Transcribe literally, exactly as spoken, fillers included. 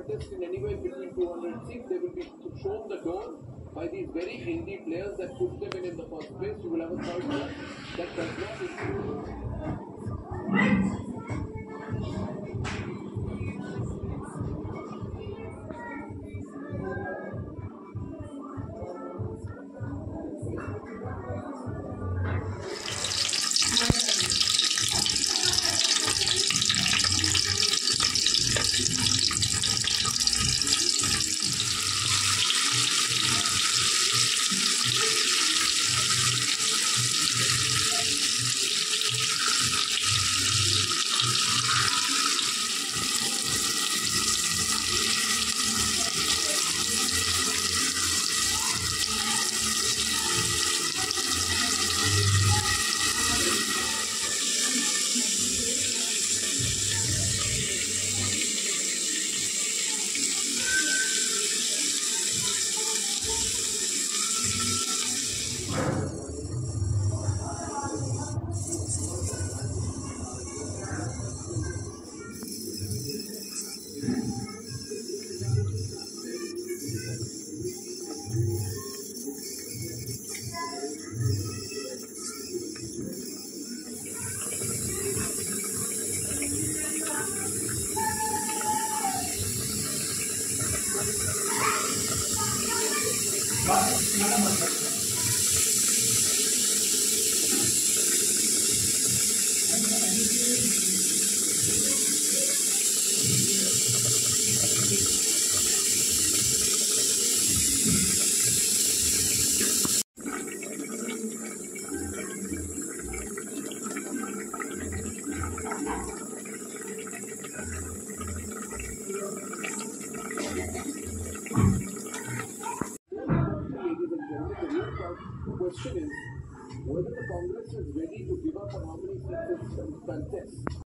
contest in anywhere between two hundred seats. They will be shown the door by these very handy players that put them in in the first place. You will have a third one that does not include. The question is whether the Congress is ready to give up on how many seats it contests.